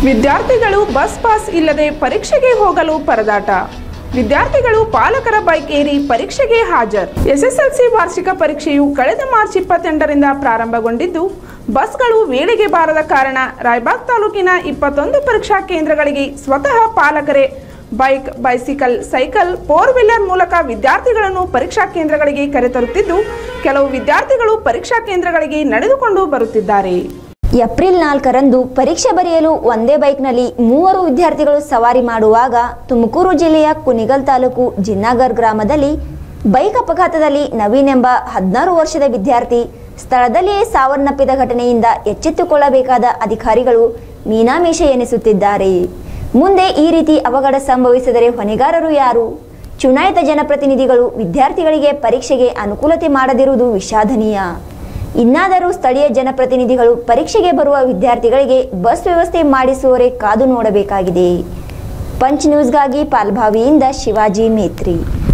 ವಿದ್ಯಾರ್ಥಿಗಳು bus pass ಇಲ್ಲದೆ ಪರೀಕ್ಷೆಗೆ ಹೋಗಲು ಪರದಾಟ. ವಿದ್ಯಾರ್ಥಿಗಳು ಪಾಲಕರ ಬೈಕ್ ಏರಿ ಪರೀಕ್ಷೆಗೆ ಹಾಜರು. ಎಸ್ಎಸ್ಎಲ್ಸಿ ವಾರ್ಷಿಕ ಪರೀಕ್ಷೆಯು ಕಳೆದ ಮಾರ್ಚ್ 28ರಿಂದ ಪ್ರಾರಂಭಗೊಂಡಿದ್ದು, ಬಸ್ಗಳು ವೇಳೆಗೆ ಬಾರದ ಕಾರಣ ರಾಯಬಾಗ್ ತಾಲೂಕಿನ 21 ಪರೀಕ್ಷಾ ಕೇಂದ್ರಗಳಿಗೆ ಸ್ವತಃ ಪಾಲಕರೇ ಬೈಕ್, ಬೈಸಿಕಲ್, ಸೈಕಲ್, 4 ವೀಲರ್ ಮೂಲಕ ವಿದ್ಯಾರ್ಥಿಗಳನ್ನು ಪರೀಕ್ಷಾ ಕೇಂದ್ರಗಳಿಗೆ ಕರೆತರುತ್ತಿದ್ದು, ಕೆಲವು ವಿದ್ಯಾರ್ಥಿಗಳು ಪರೀಕ್ಷಾ ಕೇಂದ್ರಗಳಿಗೆ ನಡೆದುಕೊಂಡು ಬರುತ್ತಿದ್ದಾರೆ. ಏಪ್ರಿಲ್ 4ರಂದು ಪರೀಕ್ಷೆ ಬರೆಯಲು ಒಂದೇ ಬೈಕ್ನಲ್ಲಿ 3 ವಿದ್ಯಾರ್ಥಿಗಳು ಸವಾರಿ ಮಾಡುವಾಗ ತುಮಕೂರು ಜಿಲ್ಲೆಯ ಕುಣಿಗಲ್ ತಾಲೂಕು ಜಿನ್ನಾಗರ್ ಗ್ರಾಮದಲ್ಲಿ ಬೈಕ್ ಅಪಘಾತದಲ್ಲಿ ನವೀನ್ ಎಂಬ 16 ವರ್ಷದ ವಿದ್ಯಾರ್ಥಿ ಸ್ಥಳದಲ್ಲಿಯೇ ಸಾವನ್ನಪ್ಪಿದ ಘಟನೆಯಿಂದ ಎಚ್ಚೆತ್ತುಕೊಳ್ಳಬೇಕಾದ ಅಧಿಕಾರಿಗಳು ಮೀನಾಮೀಷ ಎನಿಸುತ್ತಿದ್ದಾರೆ. ಮುಂದೆ ಈ ರೀತಿ ಅವಘಡ ಸಂಭವಿಸಿದರೆ ಹೊಣೆಗಾರರು ಯಾರು? ಚುನಾಯಿತ ಜನಪ್ರತಿನಿಧಿಗಳು ವಿದ್ಯಾರ್ಥಿಗಳಿಗೆ ಪರೀಕ್ಷೆಗೆ ಅನುಕೂಲತೆ ಮಾಡದಿರುವುದು ವಿಷಾದನೀಯ. ಇನ್ನಾದರೂ ಸ್ಥಳೀಯ ಜನಪ್ರತಿನಿಧಿಗಳು ಪರೀಕ್ಷೆಗೆ ಬರುವ ವಿದ್ಯಾರ್ಥಿಗಳಿಗೆ ಬಸ್ ವ್ಯವಸ್ಥೆ ಮಾಡಿಸುವವರೇ ಕಾದು ನೋಡಬೇಕಾಗಿದೆ. ಪಂಚ್ ನ್ಯೂಸ್ಗಾಗಿ ಪಾಲ್ಭಾವಿಯಿಂದ ಶಿವಾಜಿ ಮೇತ್ರಿ.